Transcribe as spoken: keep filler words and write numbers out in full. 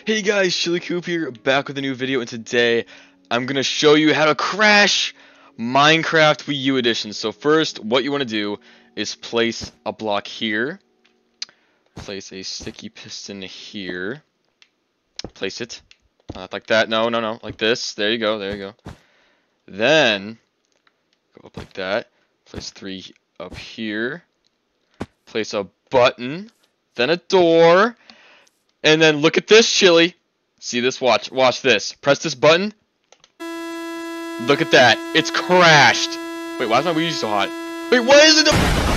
Hey guys, Chilicoop here, back with a new video, and today I'm gonna show you how to crash Minecraft Wii U Edition. So first, what you want to do is place a block here, place a sticky piston here, place it, not like that, no, no, no, like this, there you go, there you go. Then, go up like that, place three up here, place a button, then a door, and then look at this, Chili. See this? Watch. Watch this. Press this button. Look at that. It's crashed. Wait, why is my Wii U so hot? Wait, why is it?